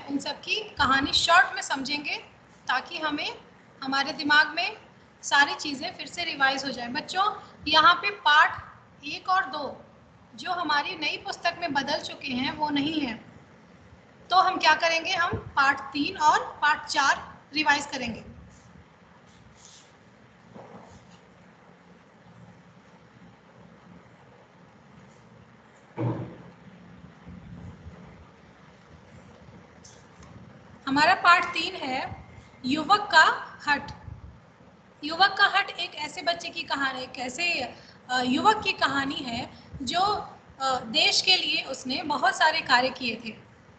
उन सब की कहानी शॉर्ट में समझेंगे ताकि हमें हमारे दिमाग में सारी चीज़ें फिर से रिवाइज हो जाए। बच्चों, यहाँ पे पाठ 1 और 2 जो हमारी नई पुस्तक में बदल चुके हैं वो नहीं है, तो हम क्या करेंगे, हम पार्ट 3 और पार्ट 4 रिवाइज करेंगे। हमारा पार्ट 3 है युवक का हट। युवक का हट एक ऐसे बच्चे की कहानी, एक ऐसे युवक की कहानी है जो देश के लिए उसने बहुत सारे कार्य किए थे।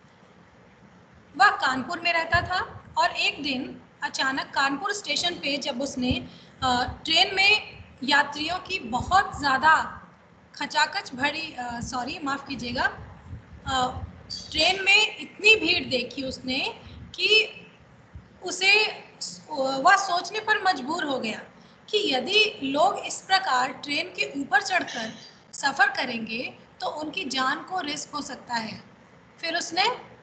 वह कानपुर में रहता था और एक दिन अचानक कानपुर स्टेशन पे जब उसने ट्रेन में यात्रियों की बहुत ज़्यादा खचाखच भरी माफ़ कीजिएगा, ट्रेन में इतनी भीड़ देखी उसने कि उसे वह सोचने पर मजबूर हो गया कि यदि लोग इस प्रकार ट्रेन के ऊपर चढ़कर सफ़र करेंगे तो उनकी जान को रिस्क हो सकता है। फिर उसने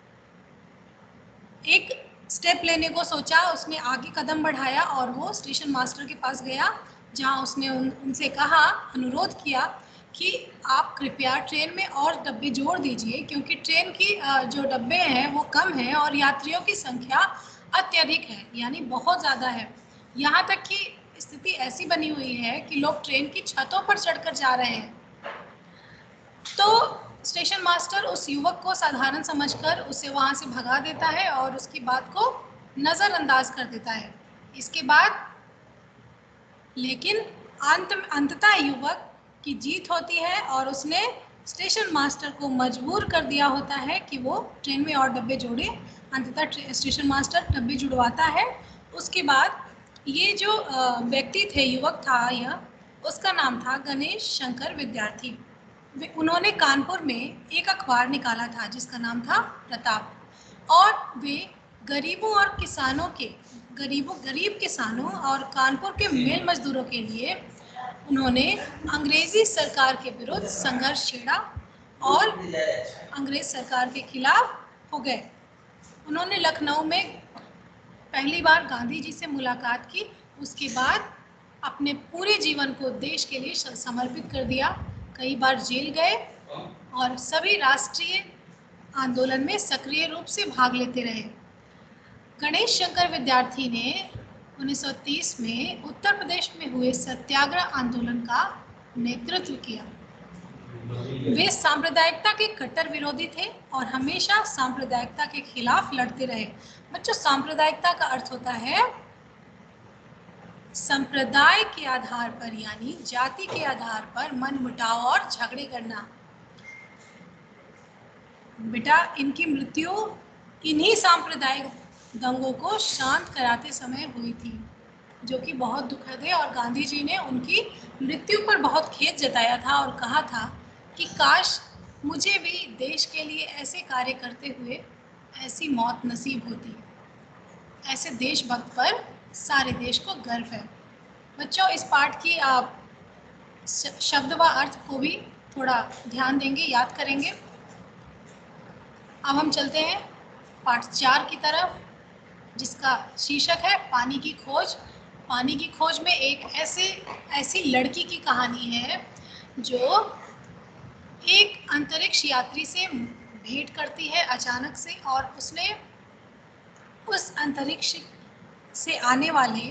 एक स्टेप लेने को सोचा, उसने आगे कदम बढ़ाया और वो स्टेशन मास्टर के पास गया, जहां उसने उनसे कहा, अनुरोध किया कि आप कृपया ट्रेन में और डब्बे जोड़ दीजिए, क्योंकि ट्रेन की जो डब्बे हैं वो कम हैं और यात्रियों की संख्या अत्यधिक है, यानी बहुत ज़्यादा है। यहाँ तक कि स्थिति ऐसी बनी हुई है कि लोग ट्रेन की छतों पर चढ़कर जा रहे हैं। तो स्टेशन मास्टर उस युवक को साधारण समझकर उसे वहाँ से भगा देता है और उसकी बात को नज़रअंदाज कर देता है। इसके बाद लेकिन अंततः युवक की जीत होती है और उसने स्टेशन मास्टर को मजबूर कर दिया होता है कि वो ट्रेन में और डब्बे जोड़े। अंततः स्टेशन मास्टर डब्बे जुड़वाता है। उसके बाद ये जो व्यक्ति थे, युवक था यह, उसका नाम था गणेश शंकर विद्यार्थी। उन्होंने कानपुर में एक अखबार निकाला था जिसका नाम था प्रताप, और वे गरीबों और किसानों के गरीब किसानों और कानपुर के मेल मजदूरों के लिए उन्होंने अंग्रेजी सरकार के विरुद्ध संघर्ष छेड़ा और अंग्रेज सरकार के खिलाफ हो गए। उन्होंने लखनऊ में पहली बार गांधी जी से मुलाकात की। उसके बाद अपने पूरे जीवन को देश के लिए समर्पित कर दिया। कई बार जेल गए और सभी राष्ट्रीय आंदोलन में सक्रिय रूप से भाग लेते रहे। गणेश शंकर विद्यार्थी ने 1930 में उत्तर प्रदेश में हुए सत्याग्रह आंदोलन का नेतृत्व किया। वे सांप्रदायिकता के कट्टर विरोधी थे और हमेशा सांप्रदायिकता के खिलाफ लड़ते रहे। बच्चों, सांप्रदायिकता का अर्थ होता है संप्रदाय के आधार पर, यानी जाति के आधार पर मनमुटाव और झगड़े करना। बेटा, इनकी मृत्यु इन्हीं सांप्रदायिक दंगों को शांत कराते समय हुई थी, जो कि बहुत दुखद है। और गांधी जी ने उनकी मृत्यु पर बहुत खेद जताया था और कहा था कि काश मुझे भी देश के लिए ऐसे कार्य करते हुए ऐसी मौत नसीब होती। ऐसे देशभक्त पर सारे देश को गर्व है। बच्चों, इस पाठ की आप शब्द व अर्थ को भी थोड़ा ध्यान देंगे, याद करेंगे। अब हम चलते हैं पाठ 4 की तरफ, जिसका शीर्षक है पानी की खोज। पानी की खोज में एक ऐसी लड़की की कहानी है जो एक अंतरिक्ष यात्री से भेंट करती है अचानक से, और उसने उस अंतरिक्ष से आने वाले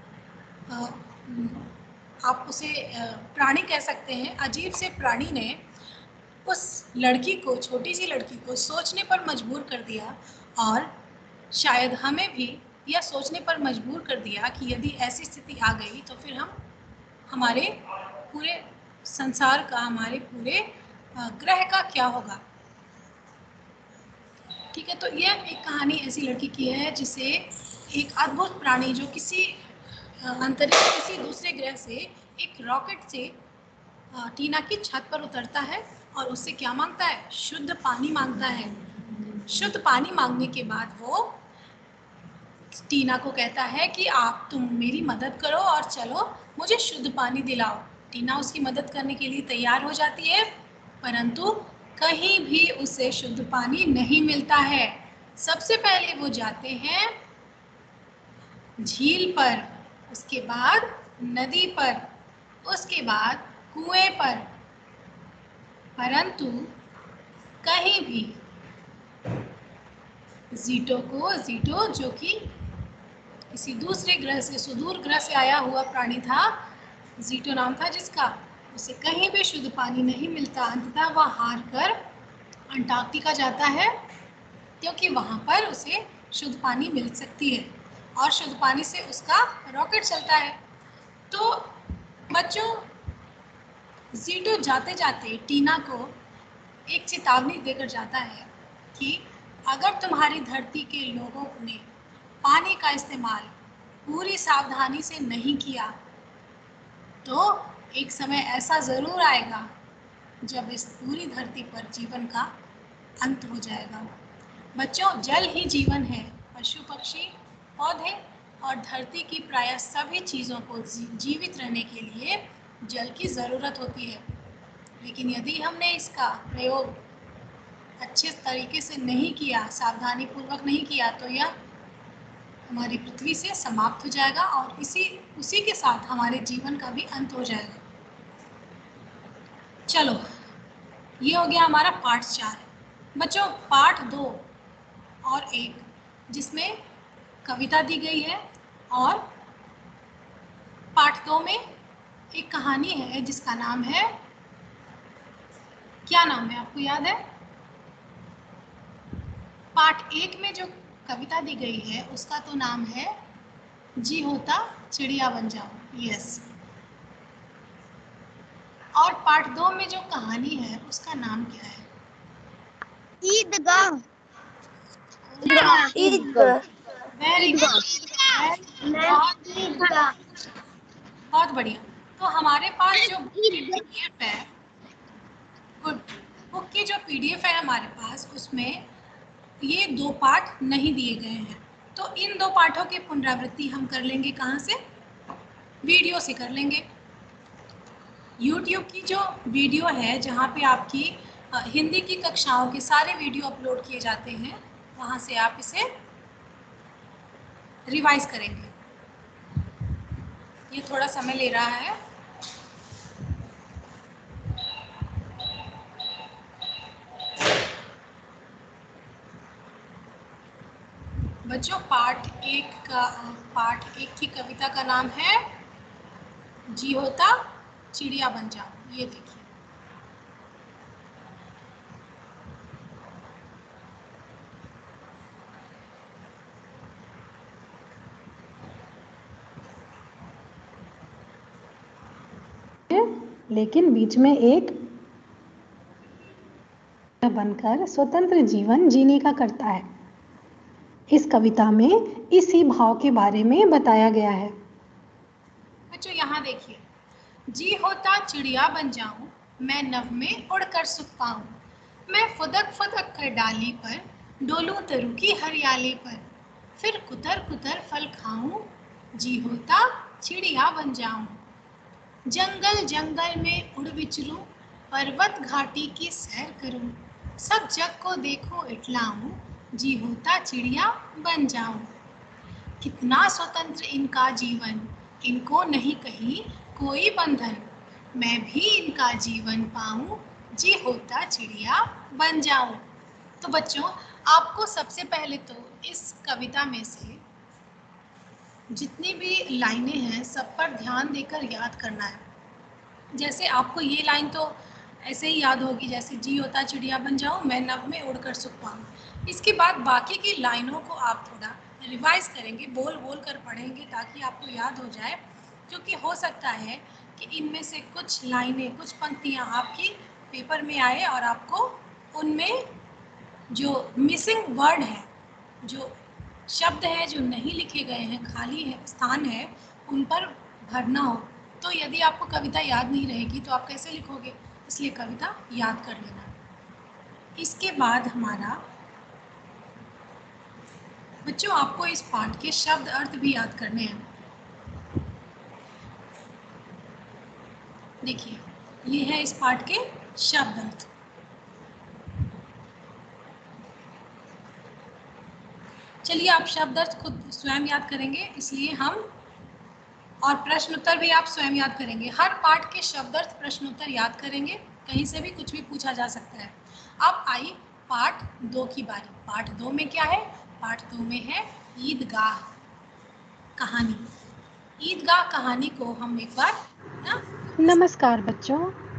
आप उसे प्राणी कह सकते हैं, अजीब से प्राणी ने उस लड़की को, छोटी सी लड़की को सोचने पर मजबूर कर दिया, और शायद हमें भी यह सोचने पर मजबूर कर दिया कि यदि ऐसी स्थिति आ गई तो फिर हम हमारे पूरे संसार का, हमारे पूरे ग्रह का क्या होगा। ठीक है, तो यह एक कहानी ऐसी लड़की की है जिसे एक अद्भुत प्राणी जो किसी अंतरिक्ष, किसी दूसरे ग्रह से एक रॉकेट से टीना की छत पर उतरता है और उससे क्या मांगता है? शुद्ध पानी मांगता है। शुद्ध पानी मांगने के बाद वो टीना को कहता है कि तुम मेरी मदद करो और चलो मुझे शुद्ध पानी दिलाओ। टीना उसकी मदद करने के लिए तैयार हो जाती है, परंतु कहीं भी उसे शुद्ध पानी नहीं मिलता है। सबसे पहले वो जाते हैं झील पर, उसके बाद नदी पर, उसके बाद कुएं पर, परंतु कहीं भी जीटो जो कि किसी दूसरे ग्रह से, सुदूर ग्रह से आया हुआ प्राणी था, जीटो नाम था जिसका, उसे कहीं भी शुद्ध पानी नहीं मिलता। अंततः वह हार कर अंटार्कटिका जाता है, क्योंकि वहाँ पर उसे शुद्ध पानी मिल सकती है और शुद्ध पानी से उसका रॉकेट चलता है। तो बच्चों, जीटो जाते जाते टीना को एक चेतावनी देकर जाता है कि अगर तुम्हारी धरती के लोगों ने पानी का इस्तेमाल पूरी सावधानी से नहीं किया तो एक समय ऐसा ज़रूर आएगा जब इस पूरी धरती पर जीवन का अंत हो जाएगा। बच्चों, जल ही जीवन है। पशु पक्षी, पौधे और धरती की प्रायः सभी चीज़ों को जीवित रहने के लिए जल की ज़रूरत होती है। लेकिन यदि हमने इसका प्रयोग अच्छे तरीके से नहीं किया, सावधानी पूर्वक नहीं किया, तो यह हमारी पृथ्वी से समाप्त हो जाएगा और उसी के साथ हमारे जीवन का भी अंत हो जाएगा। चलो, ये हो गया हमारा पार्ट 4। बच्चों, पार्ट 2 और 1 जिसमें कविता दी गई है, और पार्ट 2 में एक कहानी है जिसका नाम है, क्या नाम है आपको याद है? पार्ट 1 में जो कविता दी गई है उसका तो नाम है जी होता चिड़िया बन जाऊं। यस। और पार्ट 2 में जो कहानी है उसका नाम क्या है? ईदगाह। वेरी गुड, बहुत बढ़िया। तो हमारे पास जो पीडीएफ है, गुड, बुक की जो पीडीएफ है हमारे पास, उसमें ये 2 पाठ नहीं दिए गए हैं। तो इन 2 पाठों की पुनरावृत्ति हम कर लेंगे कहाँ से? वीडियो से कर लेंगे। YouTube की जो वीडियो है जहाँ पे आपकी हिंदी की कक्षाओं के सारे वीडियो अपलोड किए जाते हैं, वहाँ से आप इसे रिवाइज करेंगे। ये थोड़ा समय ले रहा है। बच्चों, पार्ट 1 की कविता का नाम है जी होता चिड़िया बन जाओ। ये देखिए, लेकिन बीच में एक बनकर स्वतंत्र जीवन जीने का करता है। इस कविता में इसी भाव के बारे में बताया गया है। बच्चों यहाँ देखिए, जी होता चिड़िया बन जाऊं, मैं नभ में उड़कर सुख पाऊं, मैं फुदक फुदक कर डाली पर डोलूं तरु की हरियाली पर, फिर कुतर कुतर फल खाऊं, जी होता चिड़िया बन जाऊं, जंगल जंगल में उड़ विचरूं, पर्वत घाटी की सैर करूं, सब जग को देखूं इठलाऊं, जी होता चिड़िया बन जाऊं। कितना स्वतंत्र इनका जीवन, इनको नहीं कहीं कोई बंधन, मैं भी इनका जीवन पाऊं, जी होता चिड़िया बन जाऊं। तो बच्चों, आपको सबसे पहले तो इस कविता में से जितनी भी लाइनें हैं सब पर ध्यान देकर याद करना है। जैसे आपको ये लाइन तो ऐसे ही याद होगी, जैसे जी होता चिड़िया बन जाऊं, मैं नभ में उड़कर सुख पाऊं। इसके बाद बाकी की लाइनों को आप थोड़ा रिवाइज करेंगे, बोल बोल कर पढ़ेंगे ताकि आपको याद हो जाए, क्योंकि हो सकता है कि इनमें से कुछ लाइनें, कुछ पंक्तियां आपकी पेपर में आए और आपको उनमें जो मिसिंग वर्ड है, जो शब्द है जो नहीं लिखे गए हैं, खाली है स्थान है, उन पर भरना हो। तो यदि आपको कविता याद नहीं रहेगी तो आप कैसे लिखोगे? इसलिए कविता याद कर लेना। इसके बाद हमारा बच्चों, आपको इस पाठ के शब्द अर्थ भी याद करने हैं। देखिए, ये है इस पाठ के शब्द अर्थ। चलिए आप शब्द अर्थ खुद स्वयं याद करेंगे, इसलिए हम, और प्रश्न उत्तर भी आप स्वयं याद करेंगे। हर पाठ के शब्द अर्थ प्रश्न उत्तर याद करेंगे, कहीं से भी कुछ भी पूछा जा सकता है। अब आई पाठ 2 की बारी। पाठ 2 में क्या है? पाठ 2 में है ईदगाह कहानी। ईदगाह कहानी को हम एक बार ना, नमस्कार बच्चों।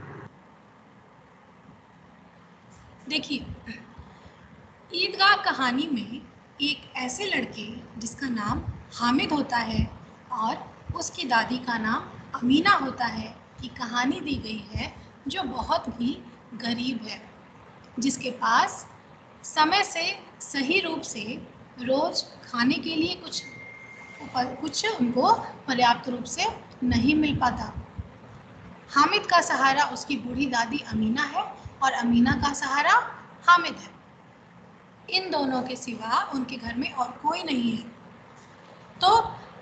देखिए, ईदगाह कहानी में एक ऐसे लड़के जिसका नाम हामिद होता है और उसकी दादी का नाम अमीना होता है की कहानी दी गई है, जो बहुत ही गरीब है, जिसके पास समय से सही रूप से रोज खाने के लिए कुछ उनको पर्याप्त रूप से नहीं मिल पाता। हामिद का सहारा उसकी बूढ़ी दादी अमीना है और अमीना का सहारा हामिद है। इन दोनों के सिवा उनके घर में और कोई नहीं है। तो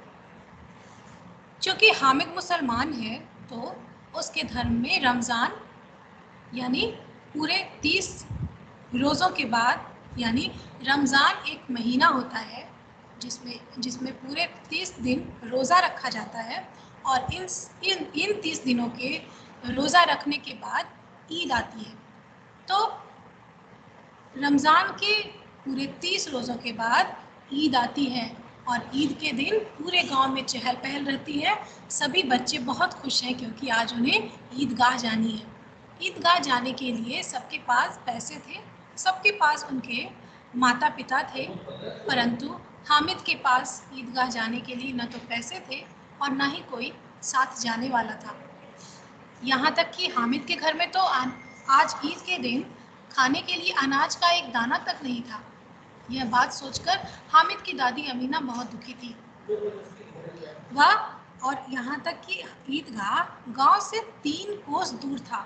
चूंकि हामिद मुसलमान है, तो उसके धर्म में रमज़ान यानी पूरे 30 रोज़ों के बाद, यानी रमज़ान एक महीना होता है जिसमें पूरे 30 दिन रोज़ा रखा जाता है, और इन 30 दिनों के रोज़ा रखने के बाद ईद आती है। तो रमज़ान के पूरे 30 रोज़ों के बाद ईद आती है, और ईद के दिन पूरे गांव में चहल पहल रहती है। सभी बच्चे बहुत खुश हैं क्योंकि आज उन्हें ईदगाह जानी है। ईदगाह जाने के लिए सबके पास पैसे थे, सबके पास उनके माता पिता थे, परंतु हामिद के पास ईदगाह जाने के लिए न तो पैसे थे और न ही कोई साथ जाने वाला था। यहाँ तक कि हामिद के घर में तो आज ईद के दिन खाने के लिए अनाज का एक दाना तक नहीं था। यह बात सोचकर हामिद की दादी अमीना बहुत दुखी थी। वह, और यहाँ तक कि ईदगाह गांव से 3 कोस दूर था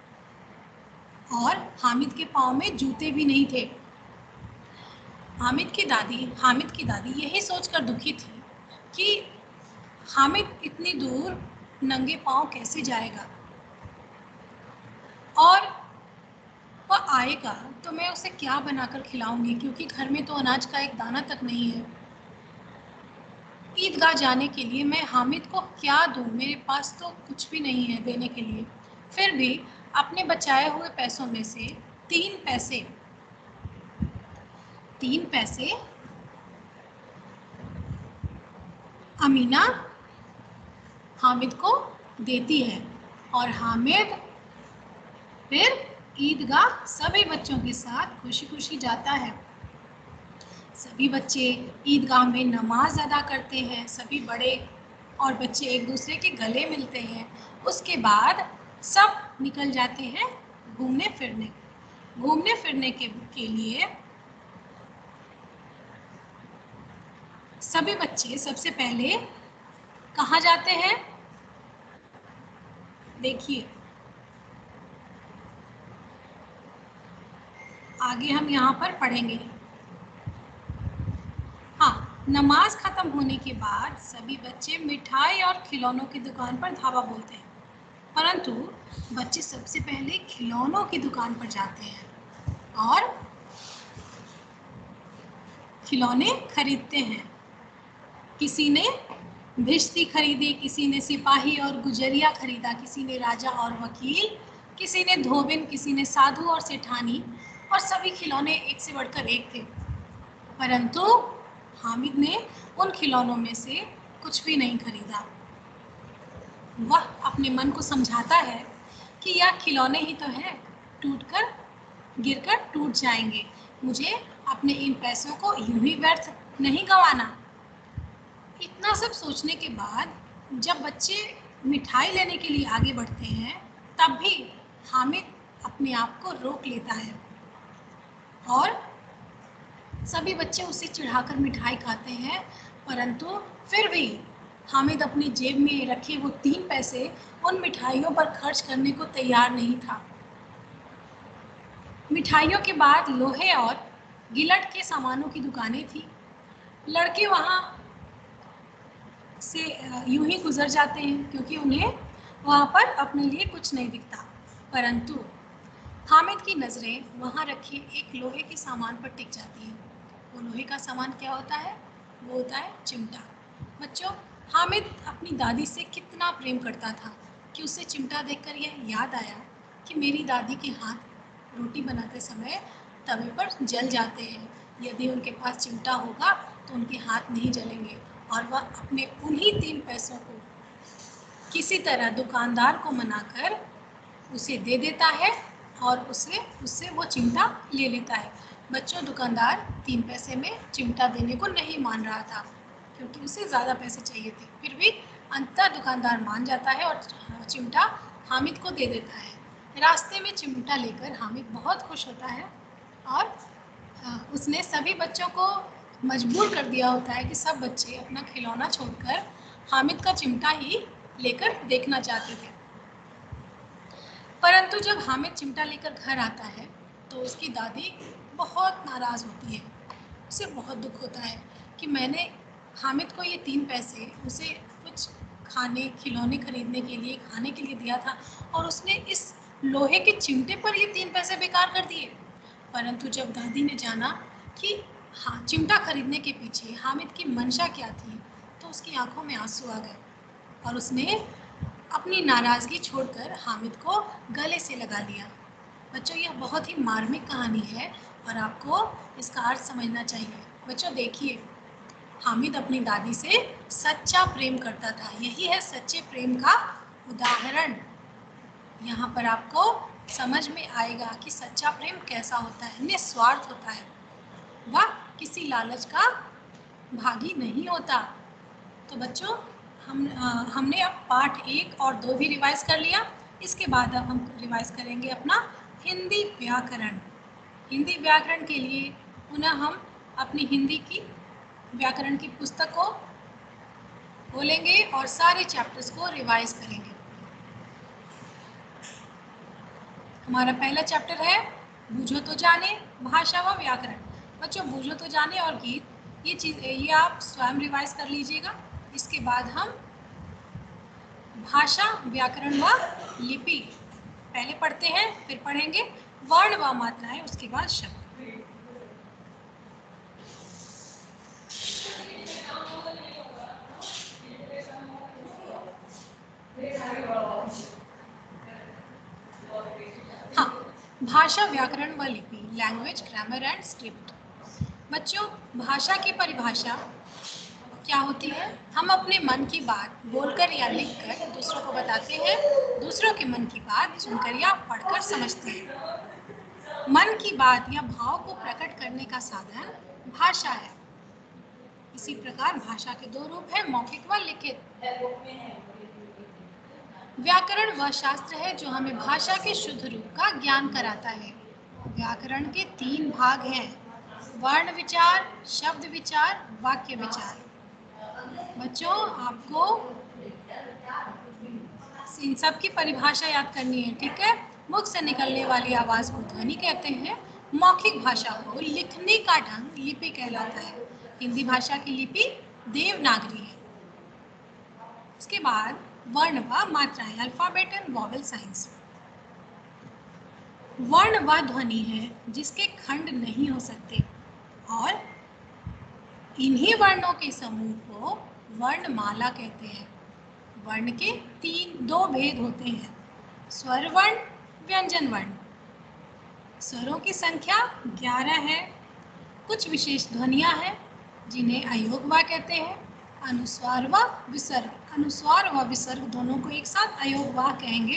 और हामिद के पाँव में जूते भी नहीं थे। हामिद की दादी यही सोचकर दुखी थी कि हामिद इतनी दूर नंगे पाँव कैसे जाएगा, और वह आएगा तो मैं उसे क्या बनाकर खिलाऊंगी, क्योंकि घर में तो अनाज का एक दाना तक नहीं है। ईदगाह जाने के लिए मैं हामिद को क्या दूं, मेरे पास तो कुछ भी नहीं है देने के लिए। फिर भी अपने बचाए हुए पैसों में से 3 पैसे अमीना हामिद को देती है, और हामिद फिर ईदगाह सभी बच्चों के साथ खुशी खुशी जाता है। सभी बच्चे ईदगाह में नमाज अदा करते हैं, सभी बड़े और बच्चे एक दूसरे के गले मिलते हैं। उसके बाद सब निकल जाते हैं घूमने फिरने के लिए। सभी बच्चे सबसे पहले कहाँ जाते हैं? देखिए, आगे हम यहाँ पर पढ़ेंगे। हाँ, नमाज खत्म होने के बाद सभी बच्चे मिठाई और खिलौनों की दुकान पर धावा बोलते हैं, परंतु बच्चे सबसे पहले खिलौनों की दुकान पर जाते हैं और खिलौने खरीदते हैं। किसी ने भिश्ती खरीदी, किसी ने सिपाही और गुजरिया खरीदा, किसी ने राजा और वकील, किसी ने धोबिन, किसी ने साधु और सेठानी, और सभी खिलौने एक से बढ़कर एक थे। परंतु हामिद ने उन खिलौनों में से कुछ भी नहीं खरीदा। वह अपने मन को समझाता है कि यह खिलौने ही तो हैं, गिरकर टूट जाएंगे, मुझे अपने इन पैसों को यूं ही व्यर्थ नहीं गंवाना। इतना सब सोचने के बाद जब बच्चे मिठाई लेने के लिए आगे बढ़ते हैं, तब भी हामिद अपने आप को रोक लेता है और सभी बच्चे उसे चिढ़ाकर मिठाई खाते हैं, परंतु फिर भी हामिद अपनी जेब में रखे वो 3 पैसे उन मिठाइयों पर खर्च करने को तैयार नहीं था। मिठाइयों के बाद लोहे और गिलट के सामानों की दुकानें थी। लड़के वहाँ से यूं ही गुजर जाते हैं क्योंकि उन्हें वहाँ पर अपने लिए कुछ नहीं दिखता, परंतु हामिद की नज़रें वहाँ रखे एक लोहे के सामान पर टिक जाती हैं। वो लोहे का सामान क्या होता है? वो होता है चिमटा। बच्चों, हामिद अपनी दादी से कितना प्रेम करता था कि उसे चिमटा देखकर यह याद आया कि मेरी दादी के हाथ रोटी बनाते समय तवे पर जल जाते हैं। यदि उनके पास चिमटा होगा तो उनके हाथ नहीं जलेंगे और वह अपने उन्हीं 3 पैसों को किसी तरह दुकानदार को मनाकर उसे दे देता है और उससे वो चिमटा ले लेता है। बच्चों, दुकानदार 3 पैसे में चिमटा देने को नहीं मान रहा था क्योंकि उसे ज़्यादा पैसे चाहिए थे। फिर भी अंततः दुकानदार मान जाता है और चिमटा हामिद को दे देता है। रास्ते में चिमटा लेकर हामिद बहुत खुश होता है और उसने सभी बच्चों को मजबूर कर दिया होता है कि सब बच्चे अपना खिलौना छोड़कर हामिद का चिमटा ही लेकर देखना चाहते थे। परंतु जब हामिद चिमटा लेकर घर आता है तो उसकी दादी बहुत नाराज़ होती है। उसे बहुत दुख होता है कि मैंने हामिद को ये 3 पैसे उसे कुछ खाने खिलौने खरीदने के लिए खाने के लिए दिया था और उसने इस लोहे के चिमटे पर ये 3 पैसे बेकार कर दिए। परंतु जब दादी ने जाना कि हाँ, चिमटा खरीदने के पीछे हामिद की मंशा क्या थी तो उसकी आंखों में आंसू आ गए और उसने अपनी नाराज़गी छोड़कर हामिद को गले से लगा लिया। बच्चों, यह बहुत ही मार्मिक कहानी है और आपको इसका अर्थ समझना चाहिए। बच्चों देखिए, हामिद अपनी दादी से सच्चा प्रेम करता था। यही है सच्चे प्रेम का उदाहरण। यहाँ पर आपको समझ में आएगा कि सच्चा प्रेम कैसा होता है, निस्वार्थ होता है, वह किसी लालच का भागी नहीं होता। तो बच्चों, हमने अब पाठ 1 और 2 भी रिवाइज कर लिया। इसके बाद अब हम रिवाइज करेंगे अपना हिंदी व्याकरण। हिंदी व्याकरण के लिए पुनः हम अपनी हिंदी की व्याकरण की पुस्तक को खोलेंगे और सारे चैप्टर्स को रिवाइज करेंगे। हमारा पहला चैप्टर है बूझो तो जाने, भाषा व व्याकरण। बच्चों, बूझो तो जाने और गीत ये आप स्वयं रिवाइज कर लीजिएगा। इसके बाद हम भाषा, व्याकरण व लिपि पहले पढ़ते हैं, फिर पढ़ेंगे वर्ण व मात्राएं, उसके बाद शब्द। हाँ, भाषा, व्याकरण व लिपि, लैंग्वेज, ग्रामर एंड स्क्रिप्ट। बच्चों, भाषा की परिभाषा क्या होती है? हम अपने मन की बात बोलकर या लिखकर दूसरों को बताते हैं, दूसरों के मन की बात सुनकर या पढ़कर समझते हैं। मन की बात या भाव को प्रकट करने का साधन भाषा है। इसी प्रकार भाषा के 2 रूप हैं, मौखिक व लिखित। व्याकरण वह शास्त्र है जो हमें भाषा के शुद्ध रूप का ज्ञान कराता है। व्याकरण के 3 भाग हैं, वर्ण विचार, शब्द विचार, वाक्य विचार। बच्चों, आपको इन सब की परिभाषा याद करनी है, ठीक है? मुख से निकलने वाली आवाज को ध्वनि कहते हैं। मौखिक भाषा को लिखने का ढंग लिपि कहलाता है। हिंदी भाषा की लिपि देवनागरी है। इसके बाद वर्ण व मात्राएं, अल्फाबेट एंड वॉवेल साइंस। वर्ण व ध्वनि है जिसके खंड नहीं हो सकते और इन्हीं वर्णों के समूह को वर्णमाला कहते हैं। वर्ण के 2 भेद होते हैं, स्वर वर्ण, व्यंजन वर्ण। स्वरों की संख्या 11 है। कुछ विशेष ध्वनियां हैं जिन्हें अयोगवा कहते हैं। अनुस्वार व विसर्ग, अनुस्वार व विसर्ग दोनों को एक साथ अयोगवा कहेंगे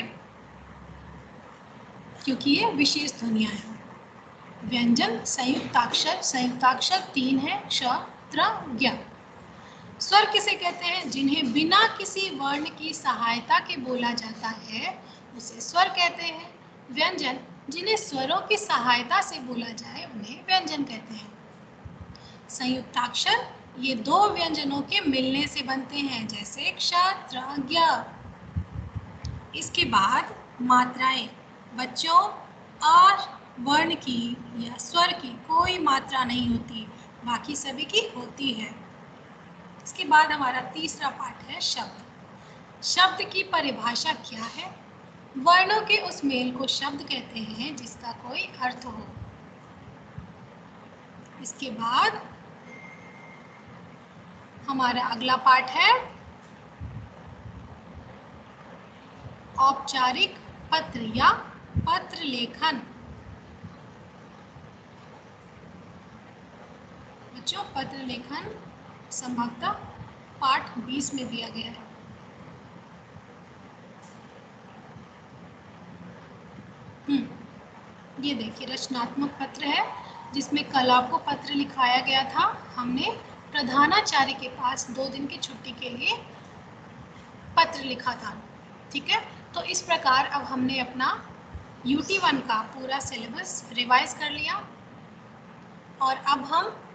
क्योंकि ये विशेष ध्वनियां हैं। व्यंजन संयुक्ताक्षर, संयुक्ताक्षर 3 है, क्ष, त्र, ज्ञ। स्वर किसे कहते हैं? जिन्हें बिना किसी वर्ण की सहायता के बोला जाता है उसे स्वर कहते हैं। व्यंजन जिन्हें स्वरों की सहायता से बोला जाए उन्हें व्यंजन कहते हैं। संयुक्ताक्षर ये 2 व्यंजनों के मिलने से बनते हैं, जैसे क्ष, त्र, ज्ञ। इसके बाद मात्राएं। बच्चों, आ वर्ण की या स्वर की कोई मात्रा नहीं होती, बाकी सभी की होती है। इसके बाद हमारा तीसरा पाठ है शब्द। शब्द की परिभाषा क्या है? वर्णों के उस मेल को शब्द कहते हैं जिसका कोई अर्थ हो। इसके बाद हमारा अगला पाठ है औपचारिक पत्र या पत्र लेखन। बच्चों, पत्र लेखन संभवतः पाठ 20 में दिया गया है। ये देखिए रचनात्मक पत्र है जिसमें कला को पत्र लिखाया गया था। हमने प्रधानाचार्य के पास 2 दिन की छुट्टी के लिए पत्र लिखा था। ठीक है, तो इस प्रकार अब हमने अपना UT1 का पूरा सिलेबस रिवाइज कर लिया और अब हम